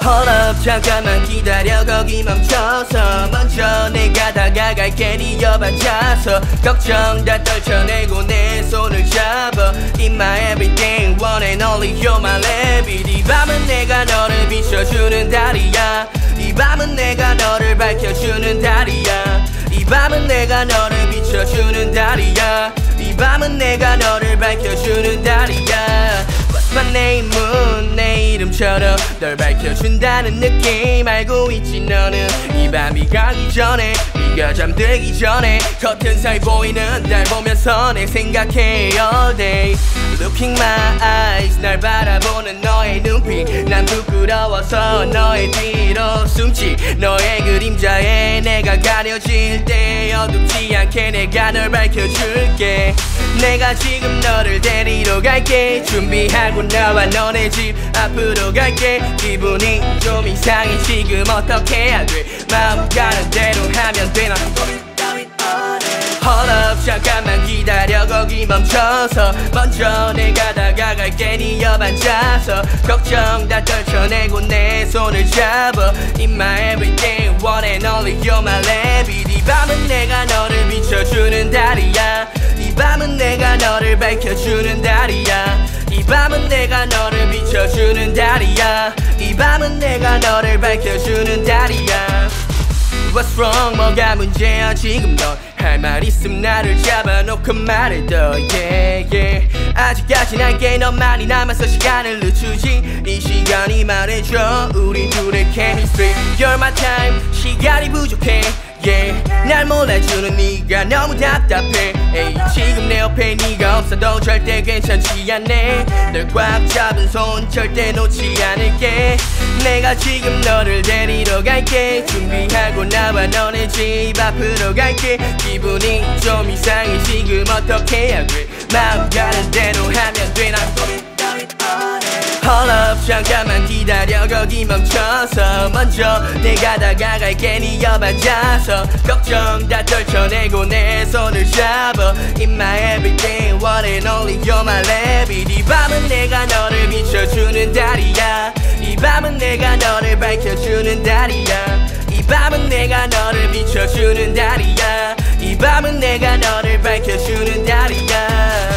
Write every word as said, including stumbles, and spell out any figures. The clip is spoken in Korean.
Hold up 잠깐만 기다려 거기 멈춰서 먼저 내가 다가갈게 네 옆 앉아서 걱정 다 떨쳐내고 내 손을 잡아 In my everything one and only you're my lady 이 밤은 내가 너를 비춰주는 달이야 이 밤은 내가 너를 밝혀주는 달이야 이 밤은 내가 너를 비춰주는 달이야 이 밤은 내가 너를 밝혀주는 달이야 What's my name moon 내 이름처럼 널 밝혀준다는 느낌 알고 있지 너는 이 밤이 가기 전에 네가 잠들기 전에 커튼 사이 보이는 날 보면서 내 생각해 all day Looking my eyes 날 바라보는 너의 눈빛 난 부끄러워서 너의 뒤로 숨지 너의 그림자에 내가 가려질 때 어둡지 않게 내가 널 밝혀줄게 내가 지금 너를 데리러 갈게 준비하고 나와 너네 집 앞으로 갈게 기분이 좀 이상해 지금 어떻게 해야 돼 마음 가는 대로 하면 되나 Hold up 잠깐만 기다려 거기 멈춰서 먼저 내가 다가갈게 네 옆 앉아서 걱정 다 떨쳐내고 내 손을 잡아 In my everything one and only you're my lady 이 밤은 내가 너를 비춰주는 달이야 이 밤은 내가 너를 밝혀주는 달이야 이 밤은 내가 너를 비춰주는 달이야 이 밤은 내가 너를 밝혀주는 달이야 What's wrong 뭐가 문제야 지금 넌 할 말 있음 나를 잡아놓고 말해도 yeah yeah 아직까지 날게 너만이 남아서 시간을 늦추지 이 시간이 말해줘 우리 둘의 chemistry You're my time 시간이 부족해 yeah 날 몰라주는 네가 너무 답답해 에이 지금 내 옆에 네가 없어도 절대 괜찮지 않네 널 꽉 잡은 손 절대 놓지 않을게 내가 지금 너를 데리러 갈게 준비하고 나와 너네 집 앞으로 갈게 기분이 좀 이상해 지금 어떻게 해야 돼 마음 가는 대로 하면 되나 Hold up 잠깐만 기다려 거기 멈춰서 먼저 내가 다가갈게 네 옆 앉아서 걱정 다 떨쳐내고 내 손을 잡아 In my everything one and only you're my lady 이 밤은 내가 너를 비춰주는 달이야 이 밤은 내가 너를 밝혀주는 달이야 이 밤은 내가 너를 비춰주는 달이야 이 밤은 내가 너를 밝혀주는 달이야